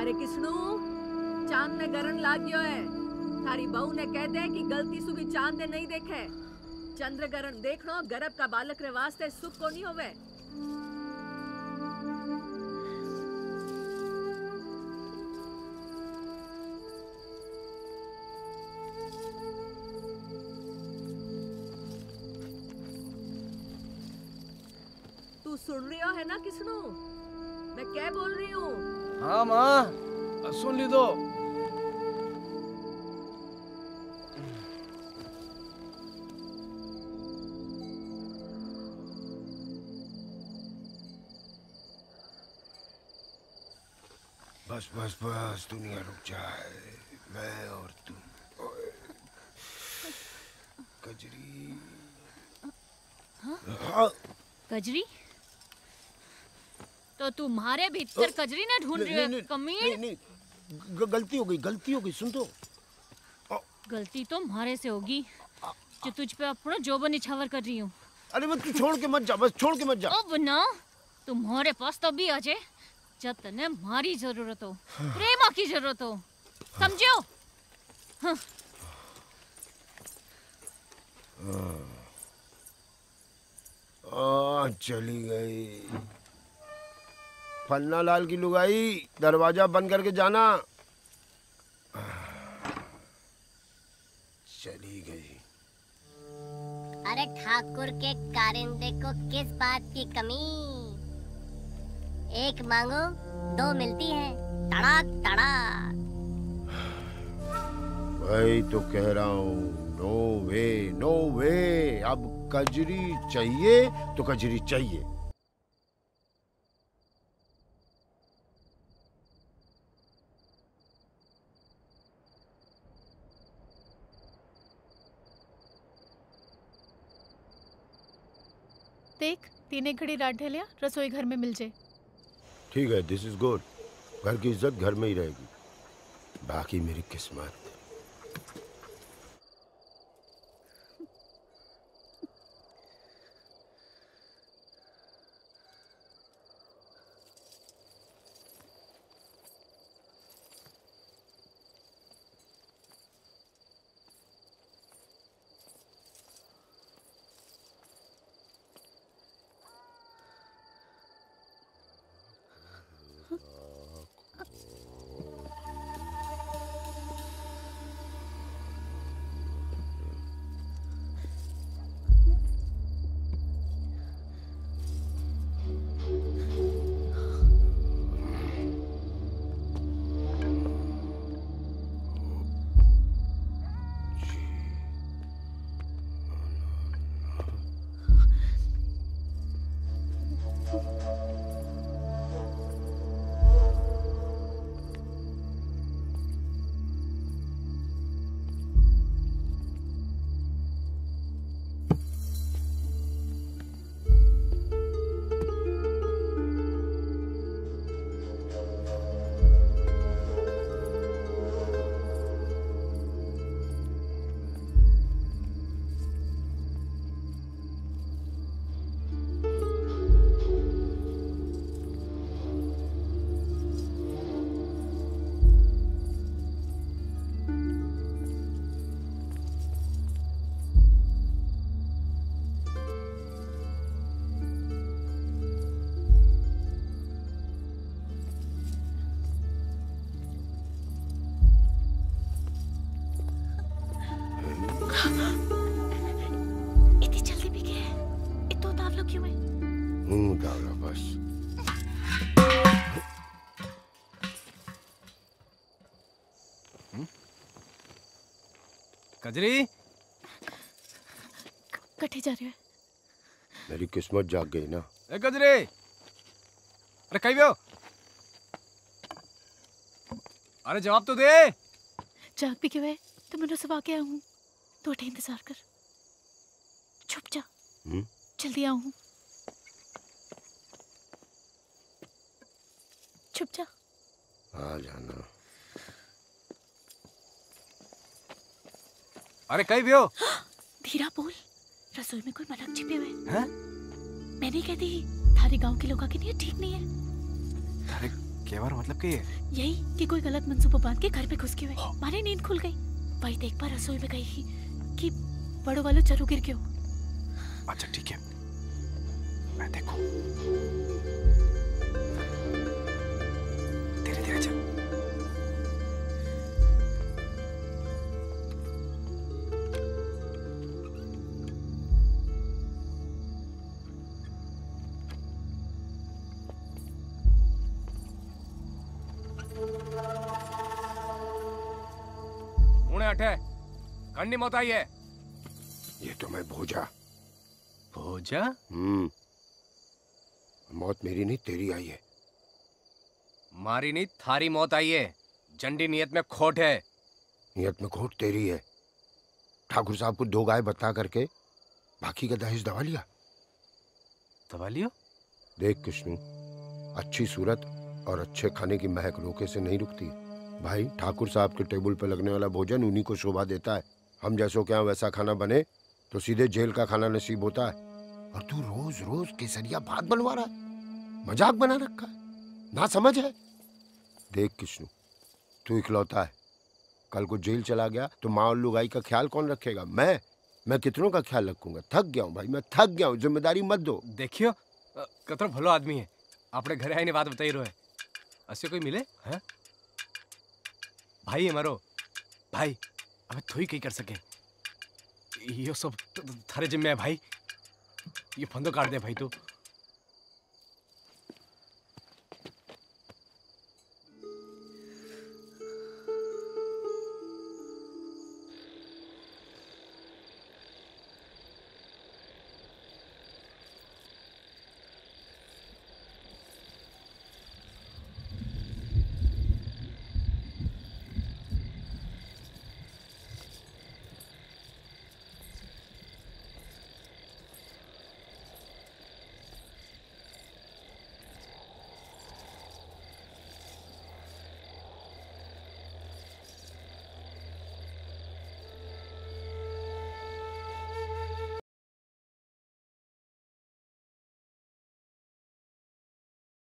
अरे किसनू चांद ने गरन लाग गयो है। थारी बहू ने कह दे कि गलती से भी चांद ने नहीं देखे। चंद्र गरन देखनो गर्भ का बालक रे वास्ते सुख को नहीं होवे। तू सुन रही हो है ना किसनू? मैं क्या बोल रही हूँ? हाँ माँ सुन ली दो। बस बस बस दुनिया रुक जाए, मैं और तू। कजरी। हाँ? कजरी? तो तुम्हारे भीतर कजरी ना ढूंढ रही है कमीन? नहीं, गलती हो गई, सुन तो। गलती तो तुम्हारे से होगी जो तुझ पे अपना जोबन निछावर कर रही हूँ। अरे मैं तू छोड़ के मत जा, बस छोड़ के मत जा। अब ना तुम्हारे पास तो भी अजय जब तने मारी जरूरत हो, प्रेमा की जरूरत हो, समझो? हाँ। चली गई। फन्ना लाल की लुगाई, दरवाजा बंद करके जाना। चली गई। अरे ठाकुर के कारिंदे को किस बात की कमी? एक मांगो दो मिलती है, तड़ाक तड़ाक। भाई तो कह रहा हूँ, नो वे नो वे। अब कजरी चाहिए तो कजरी चाहिए। देख 3 घड़ी रात ढलिया रसोई घर में मिल जाए। ठीक है, दिस इज गुड। घर की इज्जत घर में ही रहेगी, बाकी मेरी किस्मत। इतनी जल्दी भी गए? इतना उतावला क्यों है? उतावला बस। कजरी कटे जा रहे हो? मेरी किस्मत जाग गई ना। ए कजरी, अरे कहीं भी हो? अरे जवाब तो दे। जाग भी क्यों है? तो मैंने सुबह के आया हूँ, तो उठे इंतजार कर। छुप जा, जल्दी आऊँ। छुप जा। आ जाना। अरे कहीं भी हो? धीरा बोल, रसोई में कोई मलक छिपे हुए हैं? मैं नहीं कहती, थारे गांव के लोगों की नीयत ठीक नहीं है। केवर मतलब कि यही कि कोई गलत मंसूबा बांध के घर पे घुस के हुए मारी नींद खुल गई। वही देख पर रसोई में गई ही कि बड़ो वालो चालू गिर गयो। अच्छा ठीक है, मैं देखूं। धीरे धीरे चल। अठे कंडी मौत आई है। ये तो मैं भोजा। भोजा? मौत मेरी नहीं तेरी आई है। मारी नहीं थारी मौत आई है। जंडी नियत में खोट है। नियत में खोट तेरी है। ठाकुर साहब को 2 गाय बता करके बाकी का दहेज दबा लिया। दबा लियो? देख कृष्णु, अच्छी सूरत और अच्छे खाने की महक रोके से नहीं रुकती भाई। ठाकुर साहब के टेबल पर लगने वाला भोजन उन्हीं को शोभा देता है। हम जैसों के यहाँ वैसा खाना बने तो सीधे जेल का खाना नसीब होता है। और तू रोज रोज केसरिया भात बनवा रहा है, मजाक बना रखा है, ना समझ है। देख कृष्णु, तू इकलौता है। कल को जेल चला गया तो माँ और लुगाई का ख्याल कौन रखेगा? मैं कितनों का ख्याल रखूंगा? थक गया हूँ भाई, मैं थक गया हूँ। जिम्मेदारी मत दो। देखियो कतरो भलो आदमी है। आपने घरे आईने बात बताई रहो है। ऐसे कोई मिले है? भाई है मारो भाई। अबे थोड़ी कहीं कर सके। ये सब थारे जिम्मे है भाई। ये फंदो काट दे भाई तू।